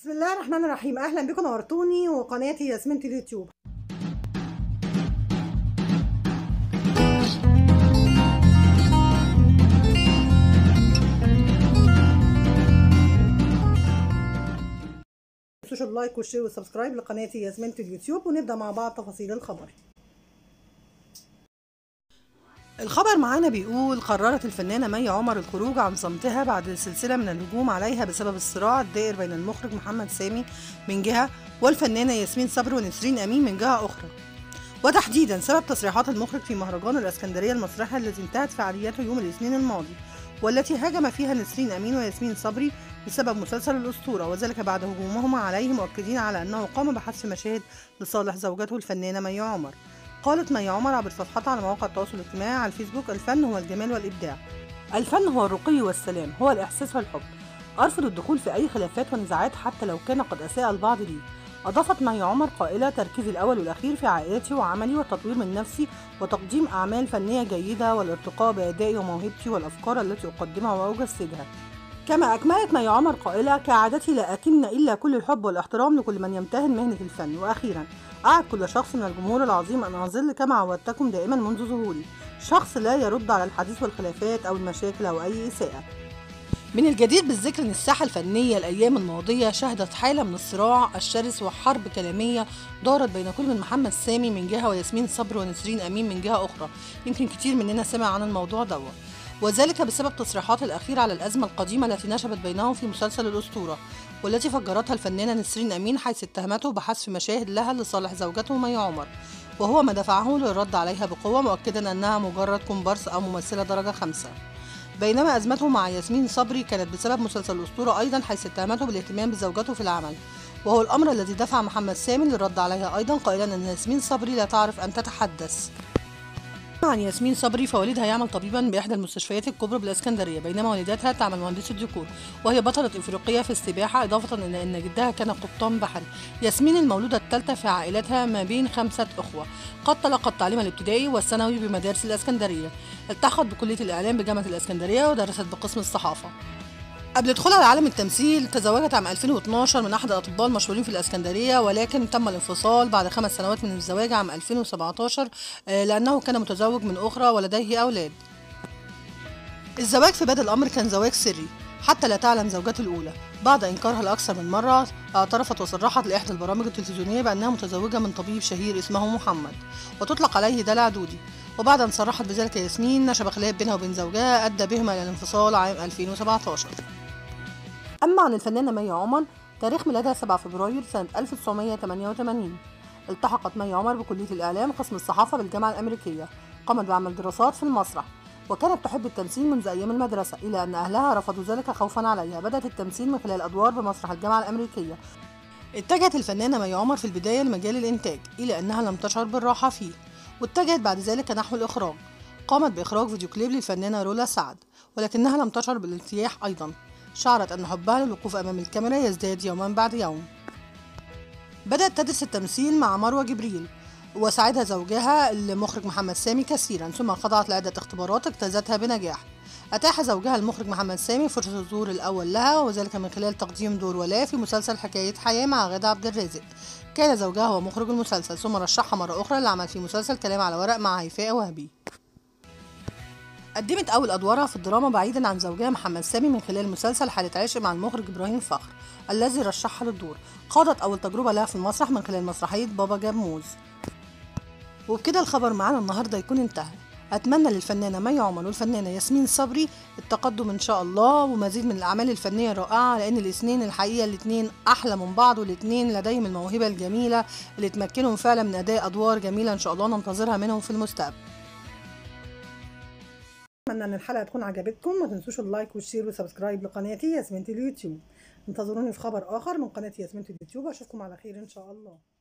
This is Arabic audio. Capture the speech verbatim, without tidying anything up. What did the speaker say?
بسم الله الرحمن الرحيم. اهلا بكم، نورتوني وقناتي ياسمين اليوتيوب. متنسوش اللايك والشير والسبسكرايب لقناتي ياسمين اليوتيوب، ونبدا مع بعض تفاصيل الخبر. الخبر معانا بيقول: قررت الفنانة مي عمر الخروج عن صمتها بعد سلسلة من الهجوم عليها بسبب الصراع الدائر بين المخرج محمد سامي من جهة والفنانة ياسمين صبري ونسرين أمين من جهة أخرى، وتحديدا سبب تصريحات المخرج في مهرجان الإسكندرية المسرحي الذي انتهت فعالياته يوم الاثنين الماضي، والتي هاجم فيها نسرين أمين وياسمين صبري بسبب مسلسل الأسطورة، وذلك بعد هجومهما عليه مؤكدين على أنه قام بحذف مشاهد لصالح زوجته الفنانة مي عمر. قالت مي عمر عبر صفحتها على مواقع التواصل الاجتماعي على الفيسبوك: الفن هو الجمال والإبداع، الفن هو الرقي والسلام، هو الإحساس والحب، أرفض الدخول في أي خلافات ونزاعات حتى لو كان قد أساء البعض لي. أضافت مي عمر قائلة: تركيزي الأول والأخير في عائلتي وعملي والتطوير من نفسي وتقديم أعمال فنية جيدة والارتقاء بأدائي وموهبتي والأفكار التي أقدمها وأجسدها. كما أكملت مي عمر قائلة: كعادتي لا أكن إلا كل الحب والاحترام لكل من يمتهن مهنة الفن. وأخيرا أعد كل شخص من الجمهور العظيم أن أظل كما عودتكم دائما منذ ظهوري، شخص لا يرد على الحديث والخلافات أو المشاكل أو أي إساءة. من الجدير بالذكر أن الساحة الفنية الأيام الماضية شهدت حالة من الصراع الشرس وحرب كلامية دارت بين كل من محمد سامي من جهة وياسمين صبري ونسرين أمين من جهة أخرى. يمكن كتير مننا سمع عن الموضوع دوت، وذلك بسبب تصريحات الأخيرة على الأزمة القديمة التي نشبت بينهم في مسلسل الأسطورة، والتي فجرتها الفنانة نسرين أمين حيث اتهمته بحذف مشاهد لها لصالح زوجته مي عمر، وهو ما دفعه للرد عليها بقوة، مؤكدا أنها مجرد كومبارس أو ممثلة درجة خمسة. بينما أزمته مع ياسمين صبري كانت بسبب مسلسل الأسطورة أيضا، حيث اتهمته بالاهتمام بزوجته في العمل، وهو الأمر الذي دفع محمد سامي للرد عليها أيضا، قائلا أن ياسمين صبري لا تعرف أن تتحدث. عن ياسمين صبري فوالدها يعمل طبيبا بإحدى المستشفيات الكبرى بالإسكندرية، بينما والدتها تعمل مهندسة ديكور وهي بطلة إفريقية في السباحة، إضافة إلى أن جدها كان قبطان بحري. ياسمين المولودة الثالثة في عائلتها ما بين خمسة أخوة، قد تلقت التعليم الابتدائي والثانوي بمدارس الإسكندرية، التحقت بكلية الإعلام بجامعة الإسكندرية ودرست بقسم الصحافة. قبل دخولها لعالم التمثيل تزوجت عام ألفين واثناشر من أحد الأطباء المشهورين في الإسكندرية، ولكن تم الانفصال بعد خمس سنوات من الزواج عام ألفين وسبعتاشر لأنه كان متزوج من أخرى ولديه أولاد. الزواج في بدء الأمر كان زواج سري حتى لا تعلم زوجته الأولى. بعد إنكارها لأكثر من مرة اعترفت وصرحت لإحدى البرامج التلفزيونية بأنها متزوجة من طبيب شهير اسمه محمد وتطلق عليه دلع دودي، وبعد أن صرحت بذلك ياسمين نشب خلاف بينها وبين زوجها أدى بهما إلى الانفصال عام ألفين وسبعتاشر. أما عن الفنانة مي عمر، تاريخ ميلادها سبعة فبراير سنة ألف وتسعمائة وثمانية وثمانين. التحقت مي عمر بكلية الإعلام قسم الصحافة بالجامعة الأمريكية، قامت بعمل دراسات في المسرح، وكانت تحب التمثيل منذ أيام المدرسة، إلى أن أهلها رفضوا ذلك خوفا عليها. بدأت التمثيل من خلال أدوار بمسرح الجامعة الأمريكية. اتجهت الفنانة مي عمر في البداية لمجال الإنتاج، إلى أنها لم تشعر بالراحة فيه، واتجهت بعد ذلك نحو الإخراج. قامت بإخراج فيديو كليب للفنانة رولا سعد، ولكنها لم تشعر بالارتياح أيضا. شعرت أن حبها للوقوف أمام الكاميرا يزداد يوما بعد يوم. بدأت تدرس التمثيل مع مروة جبريل، وساعدها زوجها المخرج محمد سامي كثيرا، ثم خضعت لعدة اختبارات اجتازتها بنجاح. أتاح زوجها المخرج محمد سامي فرصة الظهور الأول لها، وذلك من خلال تقديم دور ولاء في مسلسل حكاية حياة مع غادة عبد الرازق. كان زوجها هو مخرج المسلسل، ثم رشحها مرة أخرى للعمل في مسلسل كلام على ورق مع هيفاء وهبي. قدمت أول أدوارها في الدراما بعيدا عن زوجها محمد سامي من خلال مسلسل حالة عشق مع المخرج إبراهيم فخر الذي رشحها للدور. خاضت أول تجربة لها في المسرح من خلال مسرحية بابا جاب موز. وبكده الخبر معانا النهارده يكون انتهى. أتمنى للفنانة مي عمر والفنانة ياسمين صبري التقدم إن شاء الله ومزيد من الأعمال الفنية الرائعة، لأن الاثنين الحقيقة الاثنين أحلى من بعض، والاثنين لديهم الموهبة الجميلة اللي تمكنهم فعلا من أداء أدوار جميلة إن شاء الله ننتظرها منهم في المستقبل. اتمنى ان الحلقه تكون عجبتكم، ما تنسوش اللايك والشير والسبسكرايب لقناتي ياسمين اليوتيوب. انتظروني في خبر اخر من قناه ياسمين اليوتيوب، اشوفكم على خير ان شاء الله.